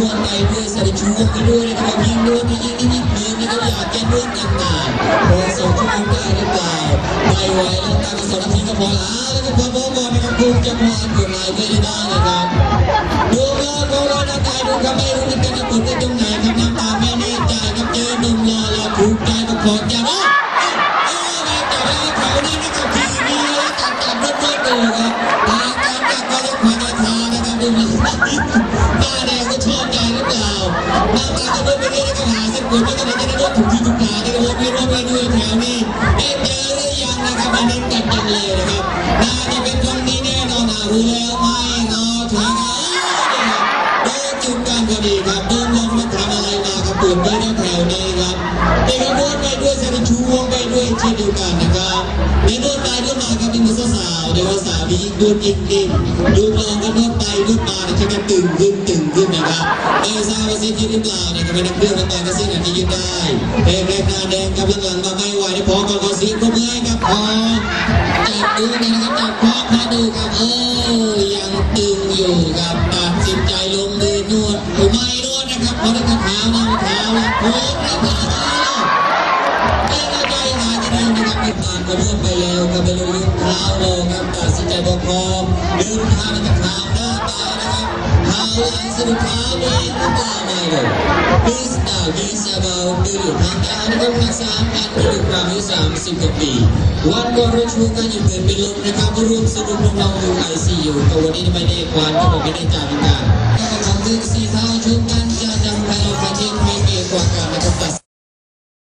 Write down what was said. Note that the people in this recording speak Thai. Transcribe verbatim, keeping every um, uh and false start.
วนไปด้วยใส่ชูไปด้วยนะครับยิงโดนยิงยิงยิงนี่ก็อยากแก้เรื่องยังไงพอสองชั่วโมงได้หรือเปล่าไม่ไหวแล้วตามสองนาทีก็พอแล้วแล้วก็พอบอกก่อนนะครับคุมจะพานกดไลน์ไม่ได้นะครับดูรอดูรอหน้าตาดูครับไม่รู้จะเป็นกดได้ตรงไหนครับน้ำตาไม่แน่ใจครับเจอหนุ่มรอแล้วถูกใจก็พอจะว่าเออมาแต่ว่าแถวนี้นะครับทีวีจัดจัดรถรถดูครับทางการจัดก็เรียกมาในทางนะครับดูมาหน้าแดงก็ชอบใจหรือเปล่าหน้าตาก็ไม่ไปเรื่อยก็หาสักคนไม่ก็เลยจะได้รถถูกที่ถูกทางที่รถไม่รถไม่ด้วยแถวนี้เอ๊ะเจอหรือยังนะครับอันนี้จัดจังเลยนะครับน่าจะเป็นคนนี้แน่นอนหารู้แล้วไม่รอถึงโดนจุดการพอดีครับโดนลงมาทำอะไรมาครับปวดด้วยแถวนี้ครับเด็กรถไปด้วยเซนชูวงไปด้วยเช่นเดียวกันนะครับในรถไปด้วยมาครับเป็นมือสาวเดี๋ยวสาวดีดูดอินดินดูลองกันรถไปดูมาเนี่ยจะกันตึงขึ้นตึงขึ้นนะครับเออทราบว่าซิยืดหรือเปล่าเนี่ยก็เป็นนักเรื่องน้ำตาลก็ซิอาจจะยืดได้เด็กแรกหน้าแดงกับหลังๆมาไม่ไหวพอก่อนก็ซิก็เมื่อยครับพอจับดูนะครับจับพอพอดูครับโอ้ยังตึงอยู่ครับตัดสินใจลงมือนวดไม่นวดนะครับเพราะได้กระเท้านะเท้าละโค้งแล้วพอแล้วไม่เข้าใจหาจะได้นะครับไม่ผ่านก็นวดไปแล้วครับไปเลยยืดเท้าลงครับตัดสินใจบอกพอดึงเท้าไปกับเท้าหน้าตานะครับเท้าหลังสะดุดเท้าเองก็ตาไม่เลยดิสตาดิสเบลดูทางการนะครับมาสามพันกิโลกรัมอายุสามสิบกว่าปีวันก่อนเราชูกันอยู่เกินเป็นลมนะครับร่วมสนุกน้องๆอยู่ไอซียูแต่วันนี้ไม่ได้ควันก็ไม่ได้จ่ายกันการของถึงสี่เท่าชูกันจะจำใครเอาไปเทียบให้เก่งกว่ากันนะครับ